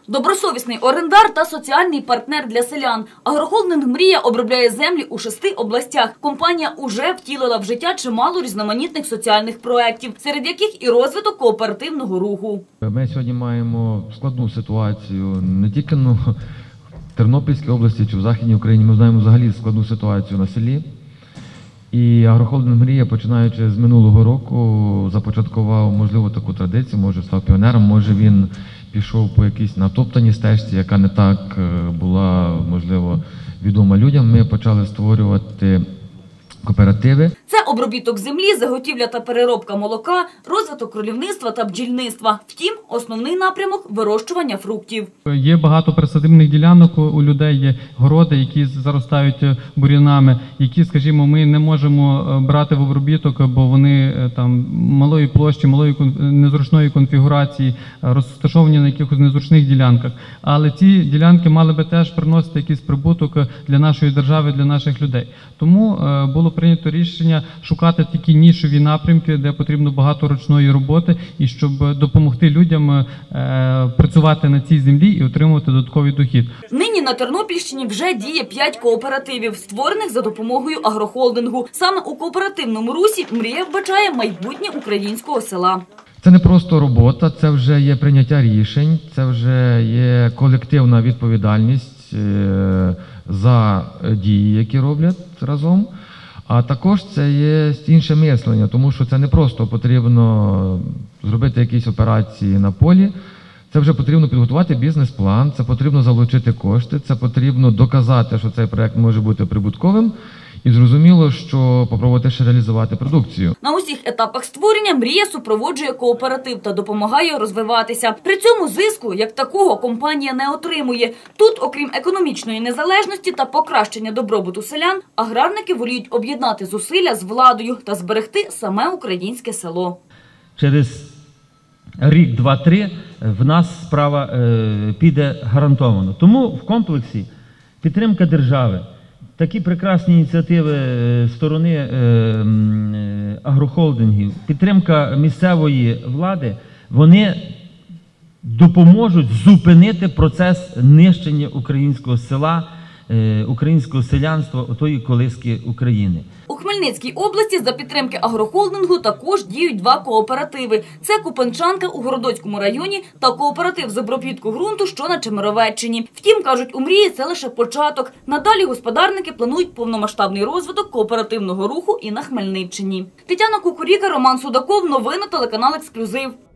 Добросовісний орендар та соціальний партнер для селян. Агрохолдинг «Мрія» обробляє землі у 6 областях. Компанія уже втілила в життя чимало різноманітних соціальних проєктів, серед яких і розвиток кооперативного руху. Ми сьогодні маємо складну ситуацію не тільки в Тернопільській області чи в Західній Україні. Ми знаємо взагалі складну ситуацію на селі. І агрохолдинг «Мрія», починаючи з минулого року, започаткував, можливо, таку традицію, може став піонером, може він пішов по якійсь натоптаній стежці, яка не так була, можливо, відома людям. Ми почали створювати кооперативи. Це обробіток землі, заготівля та переробка молока, розвиток кролівництва та бджільництва. Втім, основний напрямок – вирощування фруктів. Є багато присадибних ділянок у людей, є городи, які заростають бур'янами, які, скажімо, ми не можемо брати в обробіток, бо вони там малої площі, малої незручної конфігурації, розташовані на якихось незручних ділянках. Але ці ділянки мали би теж приносити якийсь прибуток для нашої держави, для наших людей. Тому було прийнято рішення шукати такі нішові напрямки, де потрібно багато ручної роботи, і щоб допомогти людям працювати на цій землі і отримувати додатковий дохід. Нині на Тернопільщині вже діє 5 кооперативів, створених за допомогою агрохолдингу. Саме у кооперативному русі «Мрія» вбачає майбутнє українського села. Це не просто робота, це вже є прийняття рішень, це вже є колективна відповідальність за дії, які роблять разом. А також це є інше мислення, тому що це не просто потрібно зробити якісь операції на полі, це вже потрібно підготувати бізнес-план, це потрібно залучити кошти, це потрібно доказати, що цей проєкт може бути прибутковим. І зрозуміло, що попробувати ще реалізувати продукцію. На усіх етапах створення «Мрія» супроводжує кооператив та допомагає розвиватися. При цьому зиску, як такого, компанія не отримує. Тут, окрім економічної незалежності та покращення добробуту селян, аграрники воліють об'єднати зусилля з владою та зберегти саме українське село. Через рік, 2-3 в нас справа піде гарантовано. Тому в комплексі підтримка держави, такі прекрасні ініціативи сторони агрохолдингів, підтримка місцевої влади, вони допоможуть зупинити процес нищення українського села, українського селянства, отої колиски України. У Хмельницькій області за підтримки агрохолдингу також діють 2 кооперативи. Це Купенчанка у Городоцькому районі та кооператив з обробітку ґрунту, що на Чемеровеччині. Втім, кажуть, у «Мрії» це лише початок. Надалі господарники планують повномасштабний розвиток кооперативного руху і на Хмельниччині. Тетяна Кукуріка, Роман Судаков. Новини телеканал «Ексклюзив».